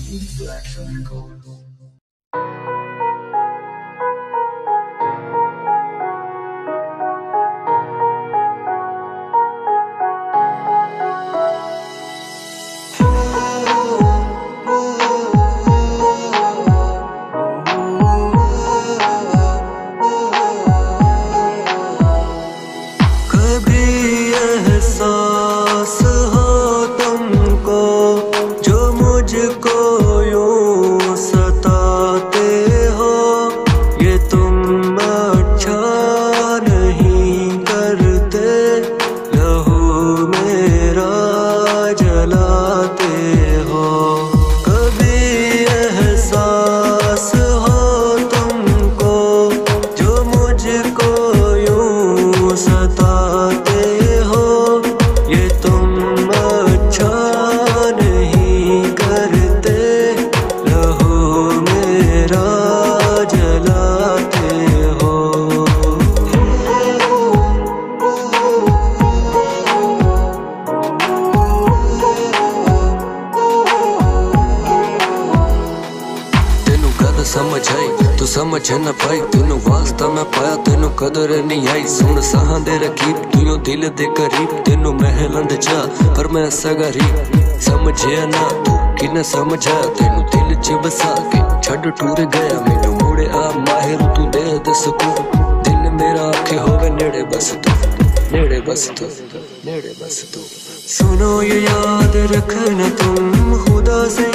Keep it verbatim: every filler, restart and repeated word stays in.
एहसास हो तुमको जो मुझको यूं सताते हो, ये तुम अच्छा नहीं करते, लहू मेरा जलाते हो। कभी एहसास हो तुमको जो मुझको यूं सताते हो, ये तुम अच्छा नहीं करते, लहू मेरा जलाते हो। तेनू गद समझ आई तू समझ न पाई, तेनू वास्ता मैं पाया तेनू कदर नहीं आई। सुन सहां दे रकीब तू यो दिल दे करीब, तेनू महलंद चा पर मैं सगरीब। समझिया ना तू कि न समझा, तेनू दिल च बसा के छड़ टूर गया। मैनू मुड़े आ माहिर तू दे दे सुकून, दिल मेरा आखे होवे नेड़े बस तू, नेड़े बस तू, नेड़े बस तू। सुनो ये याद रखना तुम खुदा से